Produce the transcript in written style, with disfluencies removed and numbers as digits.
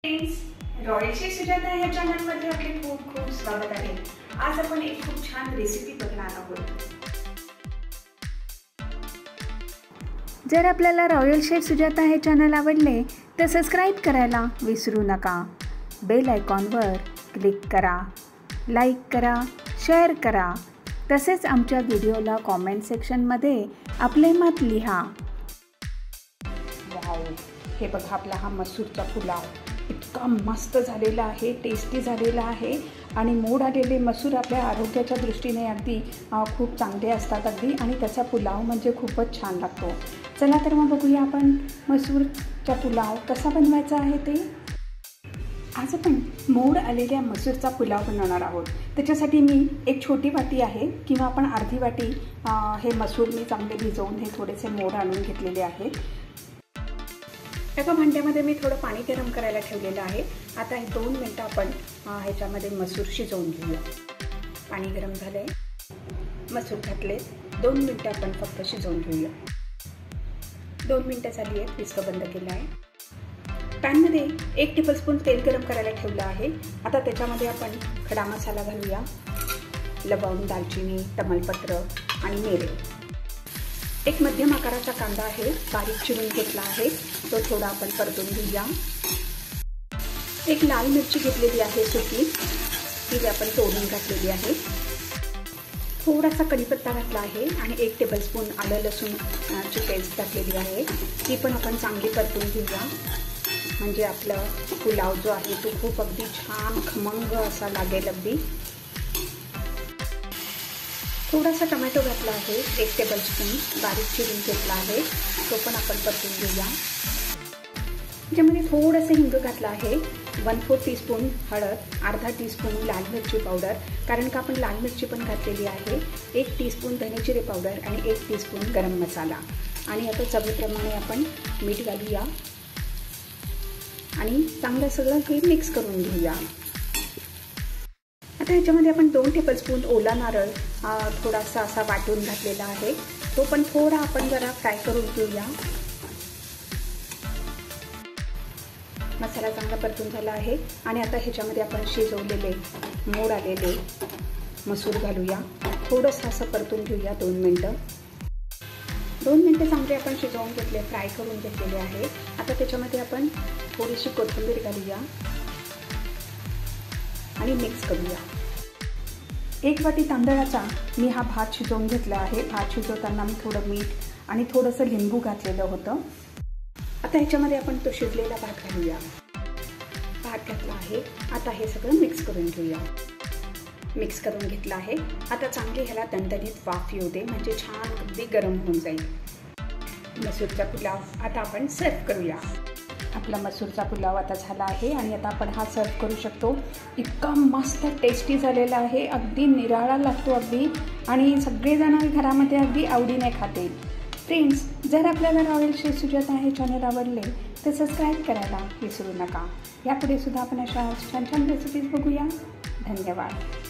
Friends, royal chef Sujata या चॅनलमध्ये आपले खूप खूप स्वागत आहे। आज आपण एक खूप छान रेसिपी बघणार आहोत। जर आपल्याला रॉयल शेफ सुजाता हे चॅनल आवडले तर सबस्क्राइब करायला विसरू नका। बेल आयकॉनवर क्लिक करा, लाईक करा, शेअर करा। तसेच आमच्या व्हिडिओला कमेंट सेक्शनमध्ये आपले मत लिहा। वाव, हे बघा आपला हा मसूरचा पुलाव इतका मस्त झालेला आहे, टेस्टी झालेला आहे आणि मोड आलेले मसूर आपल्या आरोग्याच्या दृष्टीने अगदी खूप चांगले असतात अगदी, आणि त्याचा पुलाव म्हणजे खूपच छान लागतो। चला तर मग बघूया आपण मसूरचा पुलाव कसा बनवायचा आहे ते। आज आपण मोड आलेल्या मसूरचा पुलाव बनवणार आहोत। त्याच्यासाठी मी एक छोटी वाटी आहे किंवा आपण अर्धी वाटी हे मसूर मी चांगले भिजवून हे थोडेसे मोड आणून घेतलेले आहेत। एका भांड्यामध्ये मी थोडं पाणी गरम करायला ठेवलेलं आहे। आता हे 2 मिनिटं आपण ह्याच्यामध्ये मसूर शिजवून घेऊया। पाणी गरम झालंय, मसूर घातले, 2 मिनिटं आपण फक्त शिजवून घेऊया। 2 मिनिटं झाली आहेत, गॅस बंद केला आहे। पॅनमध्ये 1 टेबलस्पून तेल गरम करायला ठेवलं आहे। आता त्याच्यामध्ये आपण खडा मसाला घालूया, लवंग, दालचिनी, तमालपत्र आणि मिरे। एक मध्यम आकाराचा कांदा आहे, बारीक चिरून घेतला आहे, तो थोडा आपण परतून घेऊया। एक लाल मिरची घेतलेली आहे सुकी, ती आपण तोडून घातलेली आहे। थोडासा कढीपत्ता घातला आहे आणि 1 टेबलस्पून आलं लसूणची पेस्ट घातलेली आहे, ती पण आपण चांगली परतून घेऊया। म्हणजे आपला पुलाव जो आहे तो खूप अगदी छान खमंग असा लागेल अगदी। थोडासा टोमॅटो घातला आहे, 1 टेबलस्पून बारीक चिरून घेतला आहे, तो पण आपण परतून घेऊया। त्याच्यामध्ये थोडंसं हिंग घातला आहे, 1/4 टीस्पून हळद, अर्धा टीस्पून लाल मिरची पावडर, कारण का आपण लाल मिरची पण घातलेली आहे, 1 टीस्पून धने जिरे पावडर आणि 1 टीस्पून गरम मसाला। आणि आता चवीप्रमाणे आपण मीठ घालूया आणि चांगलं सगळं हे मिक्स करून घेऊया। आता ह्याच्यामध्ये आपण 2 टेबलस्पून ओला नारळ थोडासा असा वाटून घातलेला आहे, तो पण थोडा आपण जरा फ्राय करून घेऊया। मसाला चांगला परतून झाला आहे आणि आता ह्याच्यामध्ये आपण शिजवलेले मोड आलेले मसूर घालूया, थोडंसं असं परतून घेऊया 2 मिनिटं। 2 मिनिटं चांगले आपण शिजवून घेतले, फ्राय करून घेतलेले आहे। आता त्याच्यामध्ये आपण थोडीशी कोथिंबीर घालूया आणि मिक्स करूया। 1 वाटी तांदळाचा मी हा भात शिजवून घेतला आहे। भात शिजवताना मी थोडं मीठ आणि थोडंसं लिंबू घातलेलं होतं। आता ह्याच्यामध्ये आपण तो शिजलेला भात घालूया। भात घातला आहे, आता हे सगळं मिक्स करून घेऊया। मिक्स करून घेतलं आहे, आता चांगली ह्याला दणदणीत वाफ येऊ दे, म्हणजे छान अगदी गरम होऊन जाईल मसूरचा पुलाव। आता आपण सर्व करूया। आपला मसूरचा पुलाव आता झाला आहे आणि आता आपण हा सर्व करू शकतो। इतका मस्त टेस्टी झालेला आहे, अगदी निराळा लागतो अगदी, आणि सगळेजण घरामध्ये अगदी आवडीने खातील। फ्रेंड्स, जर आपल्याला रॉयल शेफ सुजाता हे चॅनल आवडले तर सबस्क्राईब करायला विसरू नका। यापुढे सुद्धा आपण अशा छान छान रेसिपीज बघूया। धन्यवाद।